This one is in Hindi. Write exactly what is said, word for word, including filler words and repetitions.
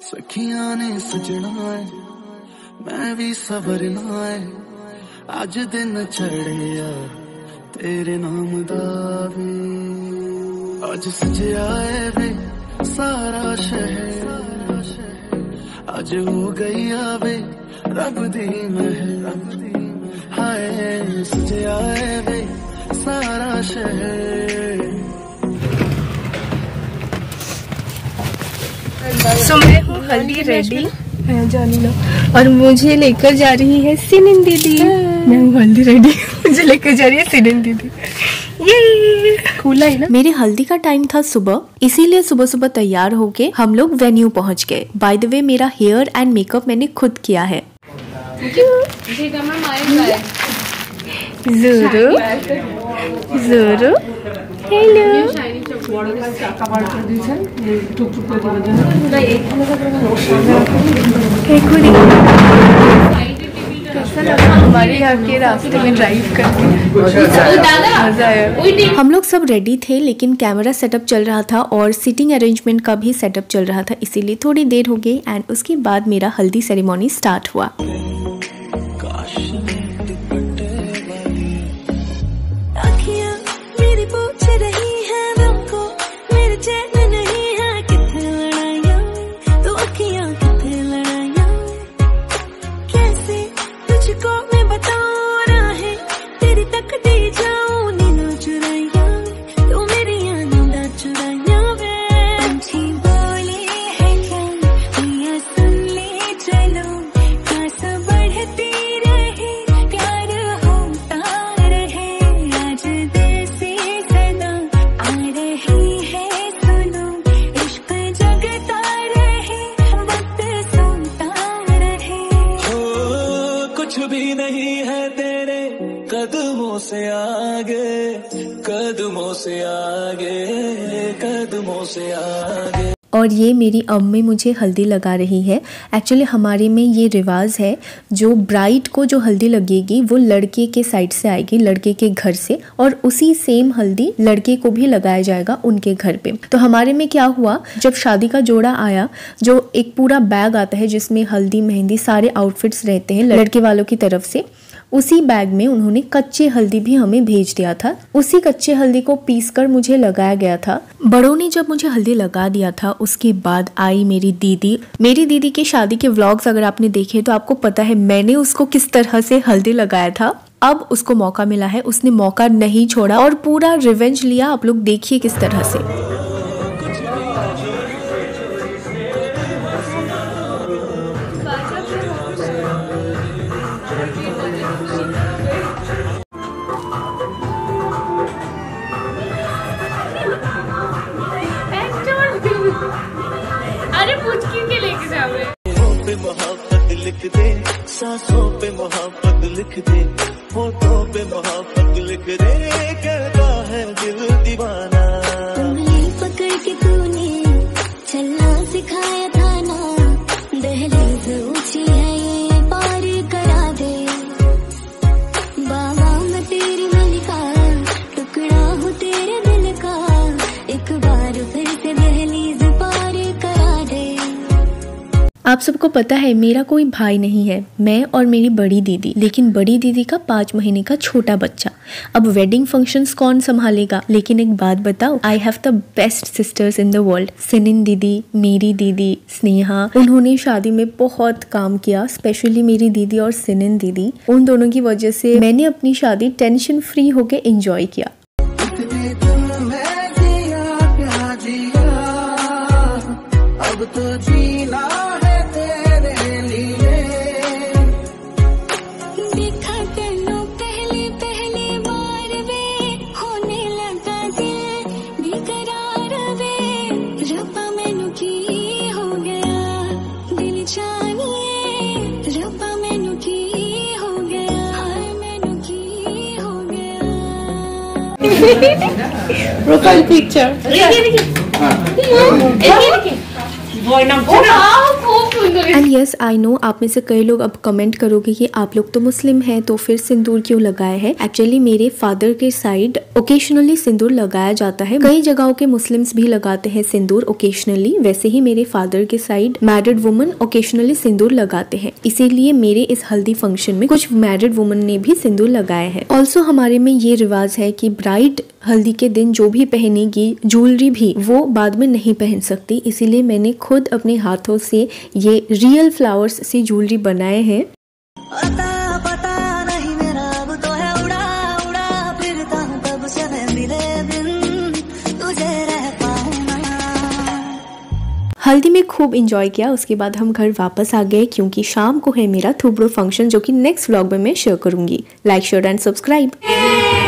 सखियां ने सजना है मैं भी सबरना है अज दिन चढ़िया तेरे नाम दा वे अज सजया है वे सारा शहर अज हो गई वे रब दी महर हाय सजया है वे सारा शहर। सो so, मैं हूँ हल्दी रेडी है जानी लो और मुझे लेकर जा रही है सिनिन दीदी। मैं हूँ हल्दी रेडी मुझे लेकर जा रही है सिनिन दीदी। ये खुला है ना। मेरे हल्दी का टाइम था सुबह, इसीलिए सुबह सुबह तैयार होके हम लोग वेन्यू पहुँच गए। बाय द वे मेरा हेयर एंड मेकअप मैंने खुद किया है। जोरो जोरो हेलो हमारे यहाँ के रास्ते में ड्राइव करके मजा आया। हम लोग सब रेडी थे लेकिन कैमरा सेटअप चल रहा था और सीटिंग अरेंजमेंट का भी सेटअप चल रहा था, इसीलिए थोड़ी देर हो गई एंड उसके बाद मेरा हल्दी सेरेमनी स्टार्ट हुआ। कदमों से आगे कदमों से आगे कदमों से आगे। और ये मेरी अम्मी मुझे हल्दी लगा रही है। एक्चुअली हमारे में ये रिवाज है, जो ब्राइड को जो हल्दी लगेगी वो लड़के के साइड से आएगी, लड़के के घर से, और उसी सेम हल्दी लड़के को भी लगाया जाएगा उनके घर पे। तो हमारे में क्या हुआ, जब शादी का जोड़ा आया, जो एक पूरा बैग आता है जिसमें हल्दी मेहंदी सारे आउटफिट्स रहते हैं लड़के वालों की तरफ से, उसी बैग में उन्होंने कच्चे हल्दी भी हमें भेज दिया था। उसी कच्चे हल्दी को पीसकर मुझे लगाया गया था। बड़ों ने जब मुझे हल्दी लगा दिया था उसके बाद आई मेरी दीदी। मेरी दीदी के शादी के व्लॉग्स अगर आपने देखे तो आपको पता है मैंने उसको किस तरह से हल्दी लगाया था। अब उसको मौका मिला है, उसने मौका नहीं छोड़ा और पूरा रिवेंज लिया। आप लोग देखिए किस तरह से। अरे पूछ के लेके जावे पे मोहब्बत लिख दे, सांसों पे मोहब्बत लिख दे, होठों पे मोहब्बत लिख दे, कहता है दिल दीवाना। उंगली पकड़ के तूने चलना सिखाया था ना, दहलीज ऊंची है ये पार करा दे। बाबा मैं तेरी मलिका, टुकड़ा हूँ तेरे दिल का, एक बार फिर से दहलीज पार करा दे। आप सबको पता है मेरा कोई भाई नहीं है, मैं और मेरी बड़ी दीदी, लेकिन बड़ी दीदी का पाँच महीने का छोटा बच्चा। अब वेडिंग फंक्शंस कौन संभालेगा? लेकिन एक बात बताओ, I have the best sisters in the world. सिनिन दीदी, मेरी दीदी स्नेहा, उन्होंने शादी में बहुत काम किया, स्पेशली मेरी दीदी और सिनिन दीदी। उन दोनों की वजह से मैंने अपनी शादी टेंशन फ्री होके एंजॉय किया। अब तो जीना profile picture and yes I know, आप में से कई लोग अब कमेंट करोगे कि आप लोग तो मुस्लिम हैं तो फिर सिंदूर क्यों लगाए है। एक्चुअली मेरे फादर के साइड ओकेशनली सिंदूर लगाया जाता है, कई जगहों के मुस्लिम्स भी लगाते हैं सिंदूर ओकेशनली, वैसे ही मेरे फादर के side married woman occasionally sindoor लगाते हैं, इसीलिए मेरे इस हल्दी फंक्शन में कुछ मैरिड वुमन ने भी सिंदूर लगाया है। ऑल्सो हमारे में ये रिवाज है कि ब्राइड हल्दी के दिन जो भी पहनेगी ज्वेलरी भी वो बाद में नहीं पहन सकती, इसीलिए मैंने खुद अपने हाथों से ये रियल फ्लावर्स से ज्वेलरी बनाए हैं। पता पता नहीं मेरा अब तो है उड़ा उड़ा फिरता हूँ कब से मैं मिले बिन तुझे रह पाऊं ना। हल्दी में खूब एंजॉय किया, उसके बाद हम घर वापस आ गए क्योंकि शाम को है मेरा थुबड़ो फंक्शन जो कि नेक्स्ट व्लॉग में मैं शेयर करूंगी। Like share and subscribe.